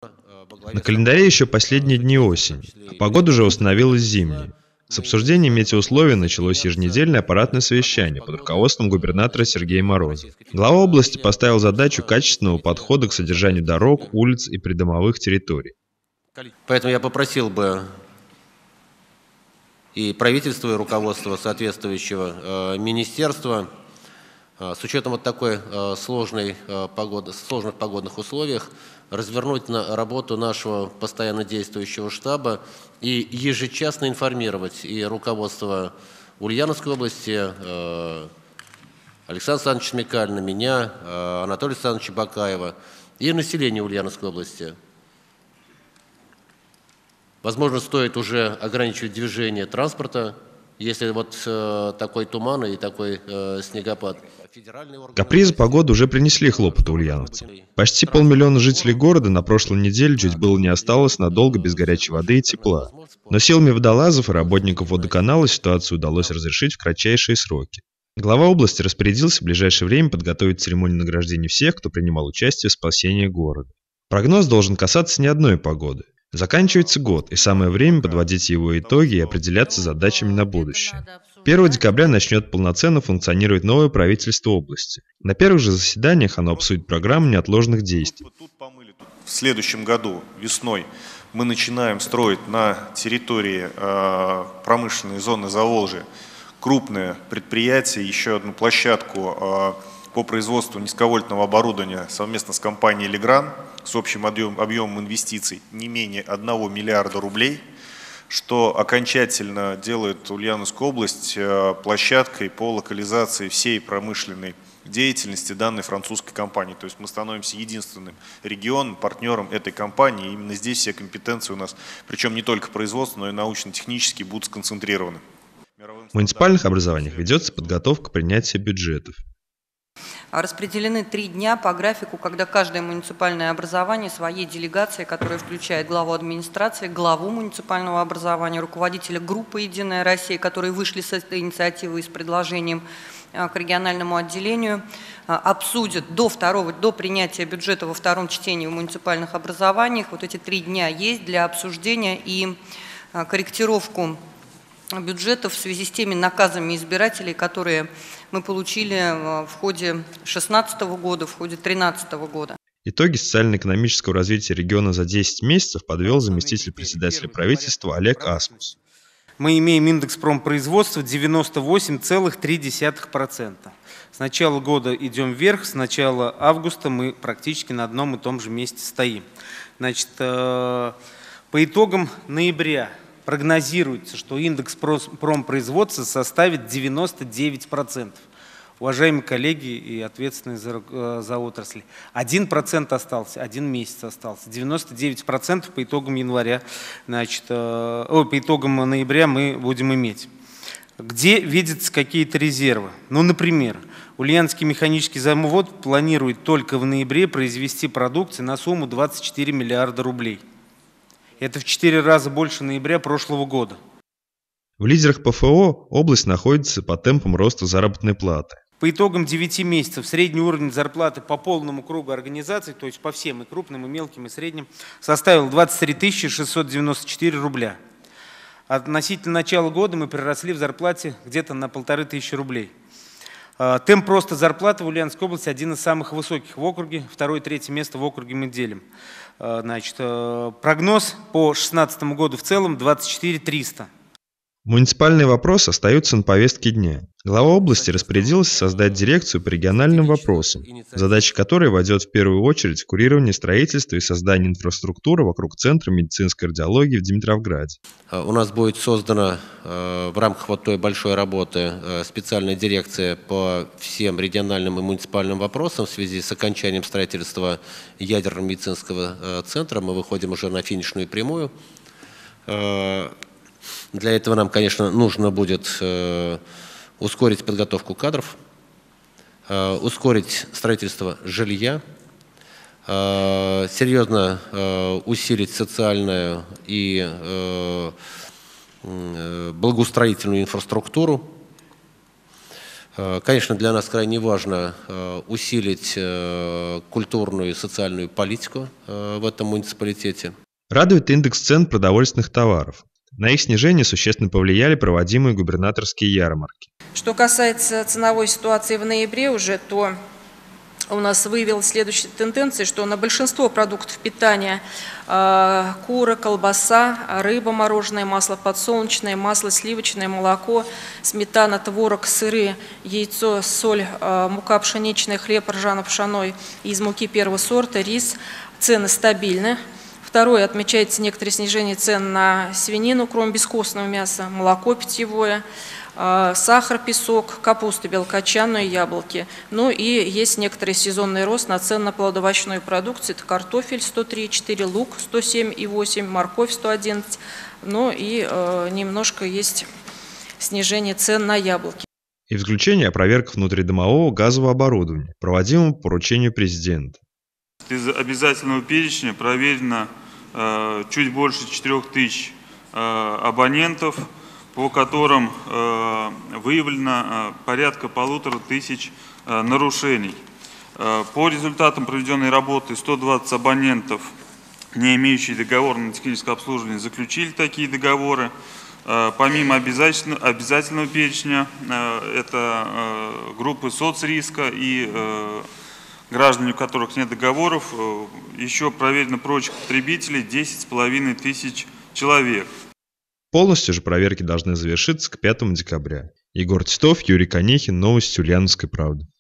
На календаре еще последние дни осени, а погода уже установилась зимней. С обсуждением метеоусловий началось еженедельное аппаратное совещание под руководством губернатора Сергея Морозова. Глава области поставил задачу качественного подхода к содержанию дорог, улиц и придомовых территорий. Поэтому я попросил бы и правительство, и руководство соответствующего министерства с учетом вот такой сложных погодных условиях развернуть работу нашего постоянно действующего штаба и ежечасно информировать и руководство Ульяновской области, Александра Александровича Смекалина, меня, Анатолия Александровича Бакаева и население Ульяновской области. Возможно, стоит уже ограничивать движение транспорта, если вот такой туман и такой снегопад. Капризы погоды уже принесли хлопоты ульяновцам. Почти 500 000 жителей города на прошлой неделе чуть было не осталось надолго без горячей воды и тепла. Но силами водолазов и работников водоканала ситуацию удалось разрешить в кратчайшие сроки. Глава области распорядился в ближайшее время подготовить церемонию награждения всех, кто принимал участие в спасении города. Прогноз должен касаться не одной погоды. Заканчивается год, и самое время подводить его итоги и определяться задачами на будущее. 1 декабря начнет полноценно функционировать новое правительство области. На первых же заседаниях оно обсудит программу неотложных действий. В следующем году, весной, мы начинаем строить на территории промышленной зоны Заволжья крупное предприятие, еще одну площадку по производству низковольтного оборудования совместно с компанией «Легран» с общим объемом инвестиций не менее 1 миллиарда рублей, что окончательно делает Ульяновскую область площадкой по локализации всей промышленной деятельности данной французской компании. То есть мы становимся единственным регионом, партнером этой компании. И именно здесь все компетенции у нас, причем не только производство, но и научно-технические, будут сконцентрированы. В муниципальных образованиях ведется подготовка принятия бюджетов. Распределены 3 дня по графику, когда каждое муниципальное образование своей делегацией, которая включает главу администрации, главу муниципального образования, руководителя группы «Единая Россия», которые вышли с этой инициативой и с предложением к региональному отделению, обсудят до принятия бюджета во втором чтении в муниципальных образованиях. Вот эти 3 дня есть для обсуждения и корректировку бюджетов в связи с теми наказами избирателей, которые мы получили в ходе 2016 года, в ходе 2013 года. Итоги социально-экономического развития региона за 10 месяцев подвел заместитель председателя правительства Олег Асмус. Мы имеем индекс промпроизводства 98,3%. С начала года идем вверх, с начала августа мы практически на одном и том же месте стоим. Значит, по итогам ноября прогнозируется, что индекс промпроизводства составит 99%. Уважаемые коллеги и ответственные за отрасли, 1% остался, 1 месяц остался. 99% по итогам января, значит, по итогам ноября мы будем иметь. Где видятся какие-то резервы? Ну, например, Ульяновский механический завод планирует только в ноябре произвести продукцию на сумму 24 миллиарда рублей. Это в 4 раза больше ноября прошлого года. В лидерах ПФО область находится по темпам роста заработной платы. По итогам 9 месяцев средний уровень зарплаты по полному кругу организаций, то есть по всем, и крупным, и мелким, и средним, составил 23 694 рубля. Относительно начала года мы приросли в зарплате где-то на 1500 рублей. Темп роста зарплаты в Ульяновской области один из самых высоких в округе, 2-3 место в округе мы делим. Значит, прогноз по 2016 году в целом 24 300. Муниципальные вопросы остаются на повестке дня. Глава области распорядился создать дирекцию по региональным вопросам, задача которой войдет в первую очередь в курирование строительства и создание инфраструктуры вокруг Центра медицинской кардиологии в Димитровграде. У нас будет создана в рамках вот той большой работы специальная дирекция по всем региональным и муниципальным вопросам в связи с окончанием строительства ядерного медицинского центра. Мы выходим уже на финишную прямую. Для этого нам, конечно, нужно будет ускорить подготовку кадров, ускорить строительство жилья, серьезно усилить социальную и благоустроительную инфраструктуру, Конечно, для нас крайне важно усилить культурную и социальную политику в этом муниципалитете. Радует индекс цен продовольственных товаров. На их снижение существенно повлияли проводимые губернаторские ярмарки. Что касается ценовой ситуации в ноябре уже, то у нас выявилась следующая тенденция, что на большинство продуктов питания кура, колбаса, рыба, мороженое, масло подсолнечное, масло сливочное, молоко, сметана, творог, сыры, яйцо, соль, мука пшеничная, хлеб ржано-пшеной из муки первого сорта, рис. Цены стабильны. Второе, отмечается некоторое снижение цен на свинину, кроме бескостного мяса, молоко питьевое, сахар, песок, капусту белокочанную, яблоки. Ну и есть некоторый сезонный рост на цены на плодоовощную продукцию. Это картофель 103,4, лук 107,8, морковь 111. Ну и немножко есть снижение цен на яблоки. И в заключение о проверках внутридомового газового оборудования, проводимом по поручению президента. Из обязательного перечня проверено чуть больше 4000 абонентов, по которым выявлено порядка 1500 нарушений. По результатам проведенной работы 120 абонентов, не имеющие договор на техническое обслуживание, заключили такие договоры. Помимо обязательного перечня, это группы соцриска и граждане, у которых нет договоров, еще проверено прочих потребителей 10 500 человек. Полностью же проверки должны завершиться к 5 декабря. Егор Титов, Юрий Конехин, новости Ульяновской правды.